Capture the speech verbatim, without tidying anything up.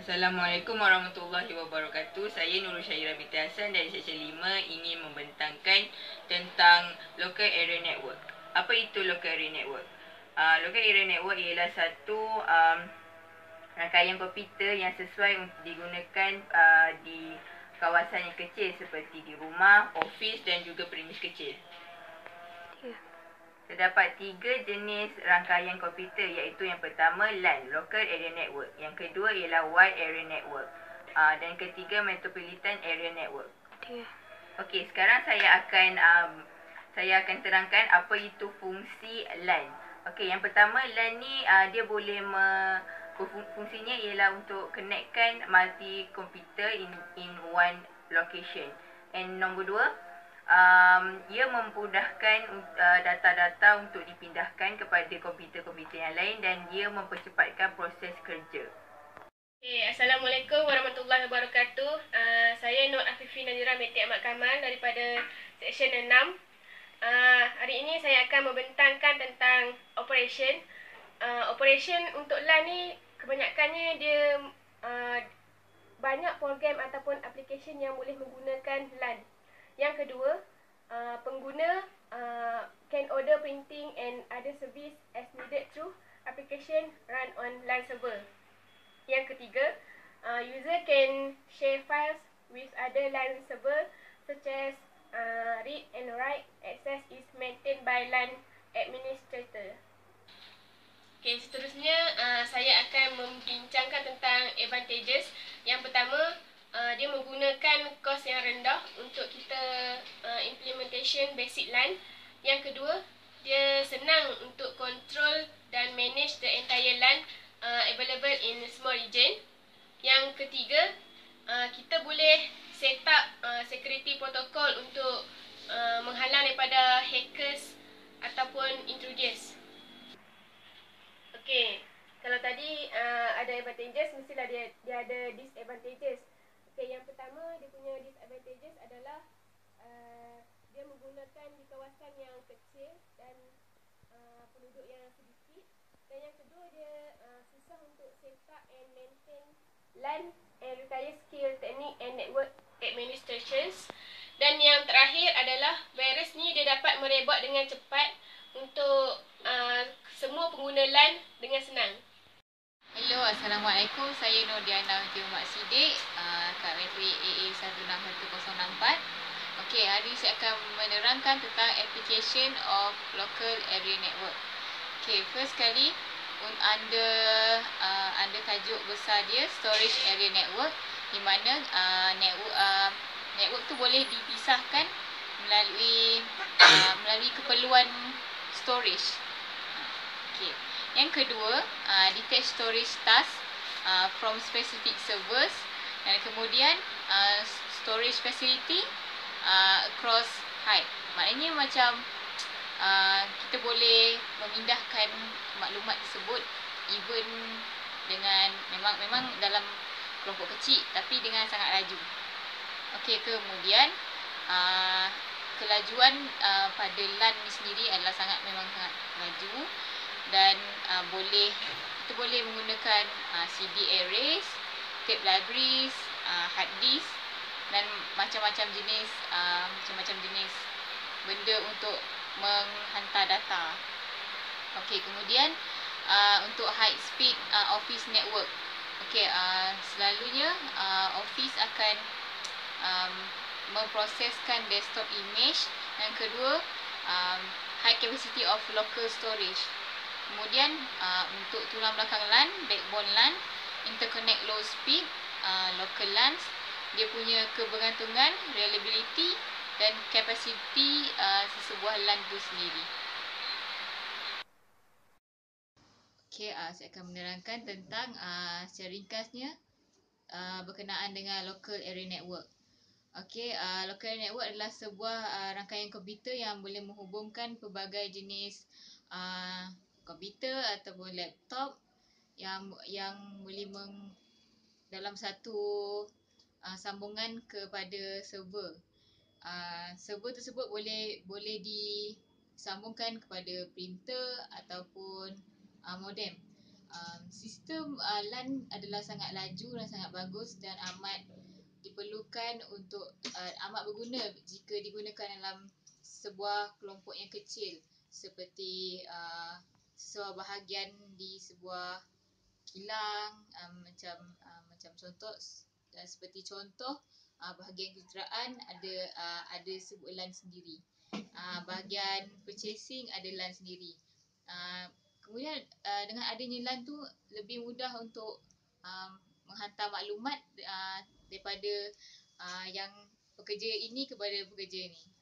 Assalamualaikum warahmatullahi wabarakatuh. Saya Nurul Syairah binti Hassan dari Seksyen lima ingin membentangkan tentang Local Area Network. Apa itu Local Area Network? Uh, Local Area Network ialah satu um, rangkaian komputer yang sesuai untuk digunakan uh, di kawasan yang kecil seperti di rumah, ofis dan juga premis kecil. Terdapat tiga jenis rangkaian komputer, iaitu yang pertama LAN, Local Area Network. Yang kedua ialah Wide Area Network. Uh, dan ketiga Metropolitan Area Network. Okey, okay, sekarang saya akan um, saya akan terangkan apa itu fungsi LAN. Okey, yang pertama LAN ni uh, dia boleh me, fungsinya ialah untuk connectkan multi komputer in in one location. And nombor dua, Um, ia memudahkan uh, data-data untuk dipindahkan kepada komputer-komputer yang lain dan ia mempercepatkan proses kerja. Okay, Assalamualaikum warahmatullahi wabarakatuh. Uh, saya Nur Afifi Nazira binti Ahmad Kamal daripada Seksyen enam. Uh, hari ini saya akan membentangkan tentang operation. Uh, operation untuk LAN ni kebanyakannya dia uh, banyak program ataupun aplikasi yang boleh menggunakan LAN. Yang kedua, uh, pengguna uh, can order printing and other service as needed through application run on LAN server. Yang ketiga, uh, user can share files with other LAN server such as uh, read and write. Access is maintained by LAN administrator. Okay, seterusnya uh, saya akan membincangkan tentang advantages. Yang pertama, Uh, dia menggunakan kos yang rendah untuk kita uh, implementation basic LAN. Yang kedua, dia senang untuk control dan manage the entire LAN uh, available in small region. Yang ketiga, uh, kita boleh set up uh, security protocol untuk uh, menghalang daripada hackers ataupun intruders. Okey, kalau tadi uh, ada advantages, mestilah dia, dia ada disadvantages. Okay, yang pertama dia punya disadvantages adalah uh, dia menggunakan di kawasan yang kecil dan uh, penduduk yang sedikit. Dan yang kedua, dia uh, susah untuk set up and maintain LAN and require skill technique and network administrations. Dan yang terakhir adalah virus ni dia dapat merebak dengan cepat untuk uh, semua pengguna LAN dengan senang. Hello, Assalamualaikum. Saya Nur Diana binti Mak Sidik, uh, kat Metri A A satu enam satu kosong enam empat. Okey, hari ini saya akan menerangkan tentang application of local area network. Okey, first kali under uh, under tajuk besar dia storage area network, di mana uh, network uh, network tu boleh dipisahkan melalui uh, melalui keperluan storage. Okey. Yang kedua, uh, detach storage task uh, from specific servers, dan kemudian uh, storage facility uh, across height. Maknanya macam uh, kita boleh memindahkan maklumat tersebut even dengan memang memang dalam kelompok kecil tapi dengan sangat laju. Okey, kemudian uh, kelajuan uh, pada LAN ni sendiri adalah sangat memang sangat laju. Dan uh, boleh kita boleh menggunakan uh, C D arrays, tape libraries, uh, hard disk dan macam-macam jenis uh, macam-macam jenis benda untuk menghantar data. Okey, kemudian uh, untuk high speed uh, office network. Okey, uh, selalunya uh, office akan um, memproseskan desktop image. Yang kedua, um, high capacity of local storage. Kemudian uh, untuk tulang belakang LAN, backbone LAN, interconnect low speed, uh, local LANs, dia punya kebergantungan, reliability dan kapasiti uh, sesebuah LAN itu sendiri. Okey, uh, saya akan menerangkan tentang uh, secara ringkasnya uh, berkenaan dengan local area network. Okey, uh, local area network adalah sebuah uh, rangkaian komputer yang boleh menghubungkan pelbagai jenis uh, komputer ataupun laptop yang yang boleh meng, dalam satu uh, sambungan kepada server. Uh, server tersebut boleh boleh disambungkan kepada printer ataupun uh, modem. um, sistem uh, LAN adalah sangat laju dan sangat bagus dan amat diperlukan untuk uh, amat berguna jika digunakan dalam sebuah kelompok yang kecil seperti uh, sebuah bahagian di sebuah kilang, um, macam uh, macam contoh uh, seperti contoh uh, bahagian kejderaan ada uh, ada sebuah LAN sendiri. Uh, bahagian purchasing ada LAN sendiri. Uh, kemudian uh, dengan adanya LAN tu lebih mudah untuk um, menghantar maklumat uh, daripada uh, yang pekerja ini kepada pekerja ini.